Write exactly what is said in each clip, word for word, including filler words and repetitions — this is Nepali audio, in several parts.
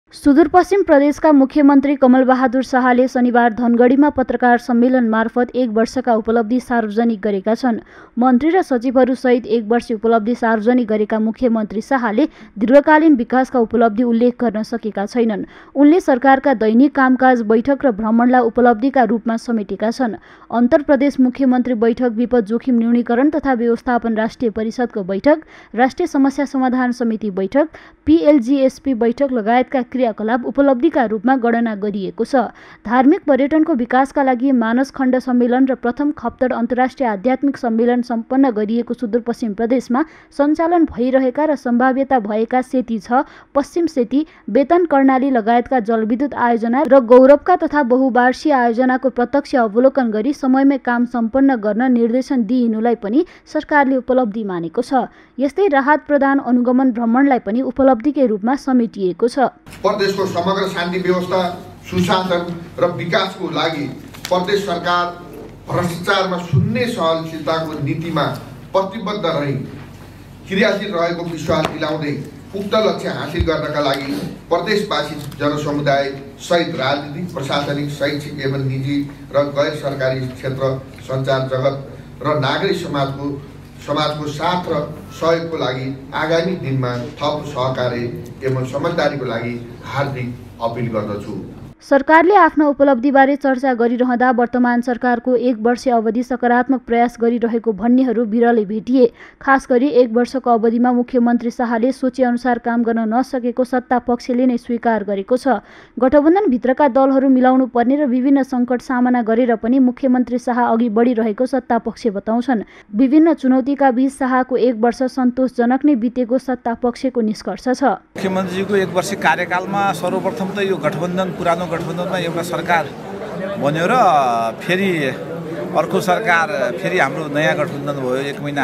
सुदूरपश्चिम प्रदेशका मुख्यमन्त्री कमल बहादुर शाहले शनिबार धनगढीमा पत्रकार सम्मेलन मार्फत एक वर्षका उपलब्धि सार्वजनिक गरेका छन्। मन्त्री र सचिवहरूसहित एक वर्ष उपलब्धि सार्वजनिक गरेका मुख्यमन्त्री शाहले दीर्घकालीन विकासका उपलब्धि उल्लेख गर्न सकेका छैनन्। उनले सरकारका दैनिक कामकाज बैठक र भ्रमणलाई उपलब्धिका रूपमा समेटेका छन्। अन्तर प्रदेश मुख्यमन्त्री बैठक, विपद जोखिम न्यूनीकरण तथा व्यवस्थापन राष्ट्रिय परिषदको बैठक, राष्ट्रिय समस्या समाधान समिति बैठक, पीएलजीएसपी बैठक लगायतका क्रियाकलाप उपलब्धिका रूपमा गणना गरिएको छ। धार्मिक पर्यटनको विकासका लागि मानस खण्ड सम्मेलन र प्रथम खप्तर अन्तर्राष्ट्रिय आध्यात्मिक सम्मेलन सम्पन्न गरिएको सुदूरपश्चिम प्रदेशमा सञ्चालन भइरहेका र सम्भाव्यता भएका सेती छ, पश्चिम सेती, बेतन कर्णाली लगायतका जलविद्युत आयोजना र गौरवका तथा बहुवार्षीय आयोजनाको प्रत्यक्ष अवलोकन गरी समयमै काम सम्पन्न गर्न निर्देशन दिइनुलाई पनि सरकारले उपलब्धि मानेको छ। यस्तै राहत प्रदान अनुगमन भ्रमणलाई पनि उपलब्धिकै रूपमा समेटिएको छ। प्रदेशको समग्र शान्ति व्यवस्था, सुशासन र विकासको लागि प्रदेश सरकार भ्रष्टाचारमा शून्य सहनशीलताको नीतिमा प्रतिबद्ध रही क्रियाशील रहेको विश्वास दिलाउँदै उक्त लक्ष्य हासिल गर्नका लागि प्रदेशवासी जनसमुदाय सहित राजनीतिक, प्रशासनिक, शैक्षिक एवं निजी र गैर सरकारी क्षेत्र, सञ्चार जगत र नागरिक समाजको समाजको साथ र सहयोगको लागि आगामी दिनमा थप सहकार्य एवं समझदारीको लागि हार्दिक अपिल गर्दछु। सरकारले आफ्ना उपलब्धिबारे चर्चा गरिरहँदा वर्तमान सरकारको एक वर्ष अवधि सकारात्मक प्रयास गरिरहेको भन्नेहरू बिरलै भेटिए। खास गरी एक वर्षको अवधिमा मुख्यमन्त्री शाहले सोचेअनुसार काम गर्न नसकेको सत्ता पक्षले नै स्वीकार गरेको छ। गठबन्धनभित्रका दलहरू मिलाउनु पर्ने र विभिन्न सङ्कट सामना गरेर पनि मुख्यमन्त्री शाह अघि बढिरहेको सत्ता पक्ष बताउँछन्। विभिन्न चुनौतीका बीच शाहको एक वर्ष सन्तोषजनक नै बितेको सत्ता पक्षको निष्कर्ष छ। मुख्यमन्त्रीजीको एक वर्ष कार्यकालमा सर्वप्रथम त यो गठबन्धन पुरानो गठबन्धनमा एउटा सरकार बन्यो र फेरि अर्को सरकार, फेरि हाम्रो नयाँ गठबन्धन भयो एक महिना।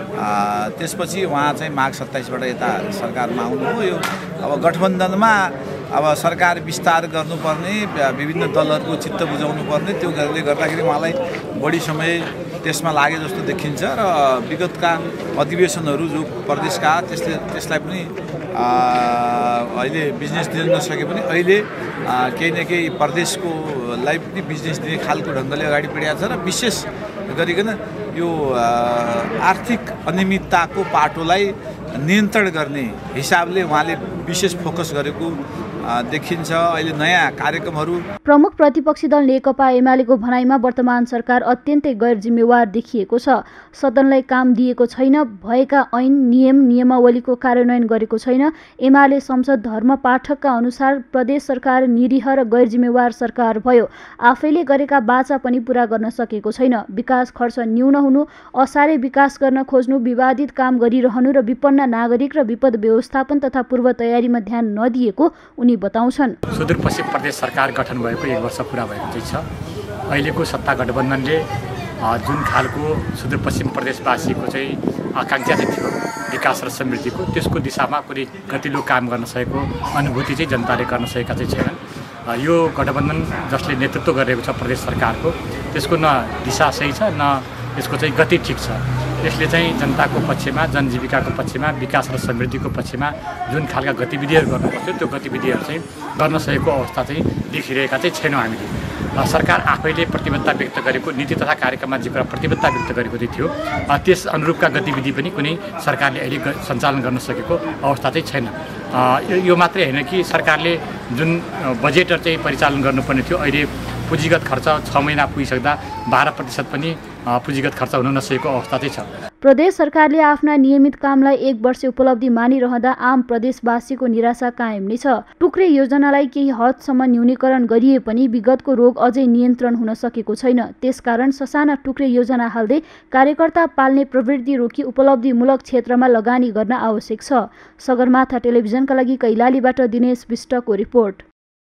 त्यसपछि उहाँ चाहिँ माघ सत्ताइसबाट यता सरकारमा आउनुभयो। यो अब गठबन्धनमा अब सरकार विस्तार गर्नुपर्ने, विभिन्न दलहरूको चित्त बुझाउनु पर्ने, त्यो गर्दै गर्दाखेरि उहाँलाई बढी समय त्यसमा लागे जस्तो देखिन्छ र विगतका अधिवेशनहरू जो प्रदेशका त्यसले त्यसलाई पनि अहिले बिजनेस दिन नसके पनि अहिले केही न केही प्रदेशको लाई पनि बिजनेस दिने खालको ढङ्गले अगाडि बढिरहेको छ र विशेष गरिकन यो आर्थिक अनियमितताको पाटोलाई नियन्त्रण गर्ने हिसाबले उहाँले विशेष फोकस गरेको देखिन्छ। अहिले नयाँ कार्यक्रमहरू। प्रमुख प्रतिपक्षी दल नेकपा एमालेको भनाइमा वर्तमान सरकार अत्यन्तै गैर जिम्मेवार देखिएको छ। सदनलाई काम दिएको छैन, भएका ऐन नियम नियमावलीको कार्यान्वयन गरेको छैन। एमाले संसद धर्म पाठकका अनुसार प्रदेश सरकार निरीह र गैर जिम्मेवार सरकार भयो। आफैले गरेका बाचा पनि पूरा गर्न सकेको छैन। विकास खर्च न्यून हुनु, असारे विकास गर्न खोज्नु, विवादित काम गरिरहनु र विपन्न नागरिक र विपद व्यवस्थापन तथा पूर्व तयारीमा ध्यान नदिएको उनी बताउँछन्। सुदूरपश्चिम प्रदेश सरकार गठन भएको एक वर्ष पुरा भएको चाहिँ छ। अहिलेको सत्ता गठबन्धनले जुन खालको सुदूरपश्चिम प्रदेशवासीको चाहिँ आकाङ्क्षा चाहिँ थियो विकास र समृद्धिको, त्यसको दिशामा कुनै गतिलो काम गर्न सकेको अनुभूति चाहिँ जनताले गर्न सकेका चाहिँ छैनन्। यो गठबन्धन जसले नेतृत्व गरेको छ प्रदेश सरकारको, त्यसको न दिशा सही छ न यसको चाहिँ गति ठिक छ। यसले चाहिँ जनताको पक्षमा, जनजीविकाको पक्षमा, विकास र समृद्धिको पक्षमा जुन खालका गतिविधिहरू गर्नुपर्थ्यो त्यो गतिविधिहरू चाहिँ गर्न सकेको अवस्था चाहिँ देखिरहेका चाहिँ छैनौँ हामीले। सरकार आफैले प्रतिबद्धता व्यक्त गरेको नीति तथा कार्यक्रममा जे कुरा प्रतिबद्धता व्यक्त गरेको चाहिँ थियो, त्यस अनुरूपका गतिविधि पनि कुनै सरकारले अहिले सञ्चालन गर्न सकेको अवस्था चाहिँ छैन। यो मात्रै होइन कि सरकारले जुन बजेटहरू चाहिँ परिचालन गर्नुपर्ने थियो, अहिले पुँजीगत खर्च छ महिना पुगिसक्दा बाह्र प्रतिशत पनि पुँजीगत खर्च हुन नसकेको अवस्था चाहिँ छ। प्रदेश सरकारले आफ्ना नियमित कामलाई एक वर्ष उपलब्धि मानिरहँदा आम प्रदेशवासीको निराशा कायम नै छ। टुक्रे योजनालाई केही हदसम्म न्यूनीकरण गरिए पनि विगतको रोग अझै नियन्त्रण हुन सकेको छैन। त्यसकारण ससाना टुक्रे योजना हाल्दै कार्यकर्ता पाल्ने प्रवृत्ति रोकी उपलब्धिमूलक क्षेत्रमा लगानी गर्न आवश्यक छ। सगरमाथा टेलिभिजनका लागि कैलालीबाट दिनेश विष्टको रिपोर्ट।